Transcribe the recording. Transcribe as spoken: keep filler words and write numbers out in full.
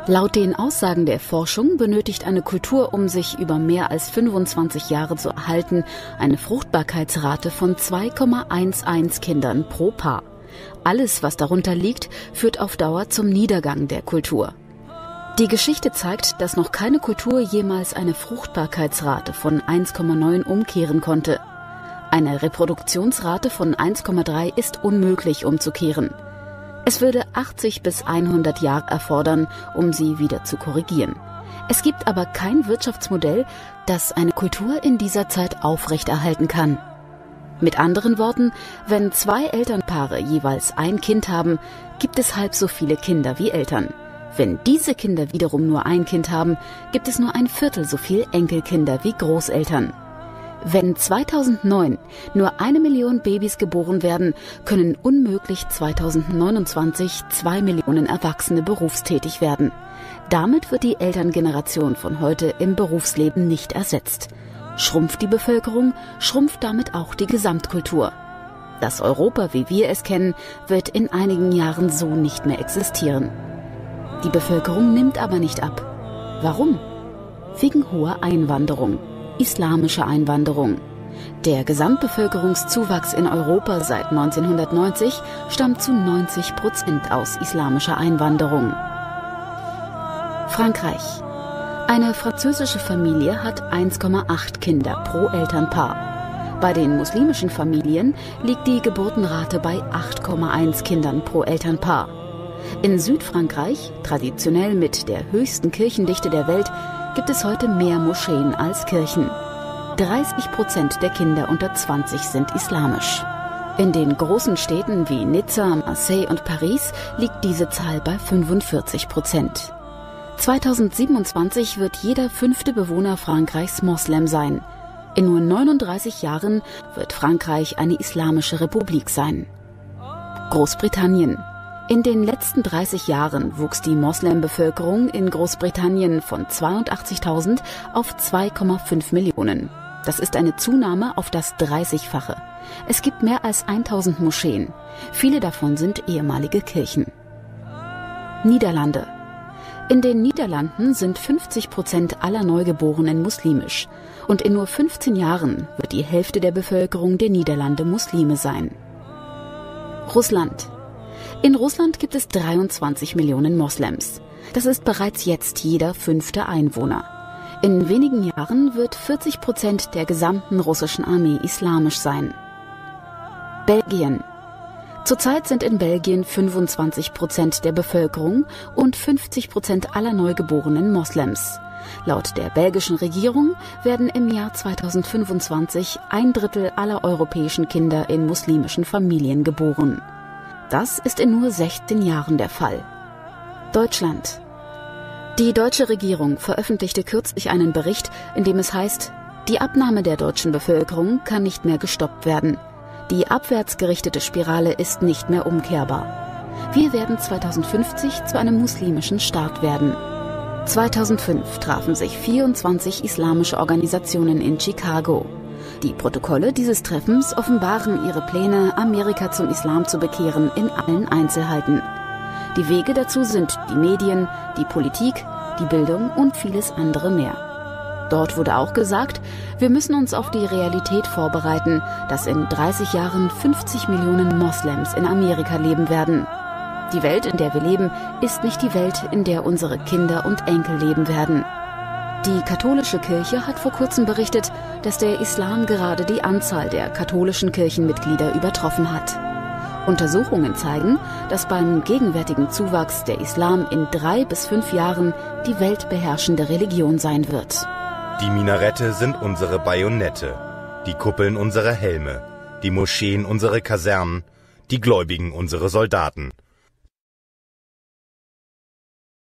Laut den Aussagen der Forschung benötigt eine Kultur, um sich über mehr als fünfundzwanzig Jahre zu erhalten, eine Fruchtbarkeitsrate von zwei Komma elf Kindern pro Paar. Alles, was darunter liegt, führt auf Dauer zum Niedergang der Kultur. Die Geschichte zeigt, dass noch keine Kultur jemals eine Fruchtbarkeitsrate von eins Komma neun umkehren konnte. Eine Reproduktionsrate von eins Komma drei ist unmöglich umzukehren. Es würde achtzig bis hundert Jahre erfordern, um sie wieder zu korrigieren. Es gibt aber kein Wirtschaftsmodell, das eine Kultur in dieser Zeit aufrechterhalten kann. Mit anderen Worten, wenn zwei Elternpaare jeweils ein Kind haben, gibt es halb so viele Kinder wie Eltern. Wenn diese Kinder wiederum nur ein Kind haben, gibt es nur ein Viertel so viel Enkelkinder wie Großeltern. Wenn zweitausendneun nur eine Million Babys geboren werden, können unmöglich zweitausendneunundzwanzig zwei Millionen Erwachsene berufstätig werden. Damit wird die Elterngeneration von heute im Berufsleben nicht ersetzt. Schrumpft die Bevölkerung, schrumpft damit auch die Gesamtkultur. Das Europa, wie wir es kennen, wird in einigen Jahren so nicht mehr existieren. Die Bevölkerung nimmt aber nicht ab. Warum? Wegen hoher Einwanderung. Islamische Einwanderung. Der Gesamtbevölkerungszuwachs in Europa seit neunzehnhundertneunzig stammt zu neunzig Prozent aus islamischer Einwanderung. Frankreich. Eine französische Familie hat eins Komma acht Kinder pro Elternpaar. Bei den muslimischen Familien liegt die Geburtenrate bei acht Komma eins Kindern pro Elternpaar. In Südfrankreich, traditionell mit der höchsten Kirchendichte der Welt, gibt es heute mehr Moscheen als Kirchen. dreißig Prozent der Kinder unter zwanzig sind islamisch. In den großen Städten wie Nizza, Marseille und Paris liegt diese Zahl bei fünfundvierzig Prozent. zweitausendsiebenundzwanzig wird jeder fünfte Bewohner Frankreichs Moslem sein. In nur neununddreißig Jahren wird Frankreich eine islamische Republik sein. Großbritannien. In den letzten dreißig Jahren wuchs die Moslembevölkerung in Großbritannien von zweiundachtzigtausend auf zwei Komma fünf Millionen. Das ist eine Zunahme auf das dreißigfache. Es gibt mehr als tausend Moscheen. Viele davon sind ehemalige Kirchen. Niederlande. In den Niederlanden sind fünfzig Prozent aller Neugeborenen muslimisch. Und in nur fünfzehn Jahren wird die Hälfte der Bevölkerung der Niederlande Muslime sein. Russland. In Russland gibt es dreiundzwanzig Millionen Moslems. Das ist bereits jetzt jeder fünfte Einwohner. In wenigen Jahren wird vierzig Prozent der gesamten russischen Armee islamisch sein. Belgien. Zurzeit sind in Belgien fünfundzwanzig Prozent der Bevölkerung und fünfzig Prozent aller Neugeborenen Moslems. Laut der belgischen Regierung werden im Jahr zweitausendfünfundzwanzig ein Drittel aller europäischen Kinder in muslimischen Familien geboren. Das ist in nur sechzehn Jahren der Fall. Deutschland. Die deutsche Regierung veröffentlichte kürzlich einen Bericht, in dem es heißt, die Abnahme der deutschen Bevölkerung kann nicht mehr gestoppt werden. Die abwärts gerichtete Spirale ist nicht mehr umkehrbar. Wir werden zweitausendfünfzig zu einem muslimischen Staat werden. zweitausendfünf trafen sich vierundzwanzig islamische Organisationen in Chicago. Die Protokolle dieses Treffens offenbaren ihre Pläne, Amerika zum Islam zu bekehren, in allen Einzelheiten. Die Wege dazu sind die Medien, die Politik, die Bildung und vieles andere mehr. Dort wurde auch gesagt, wir müssen uns auf die Realität vorbereiten, dass in dreißig Jahren fünfzig Millionen Moslems in Amerika leben werden. Die Welt, in der wir leben, ist nicht die Welt, in der unsere Kinder und Enkel leben werden. Die katholische Kirche hat vor kurzem berichtet, dass der Islam gerade die Anzahl der katholischen Kirchenmitglieder übertroffen hat. Untersuchungen zeigen, dass beim gegenwärtigen Zuwachs der Islam in drei bis fünf Jahren die weltbeherrschende Religion sein wird. Die Minarette sind unsere Bajonette, die Kuppeln unsere Helme, die Moscheen unsere Kasernen, die Gläubigen unsere Soldaten.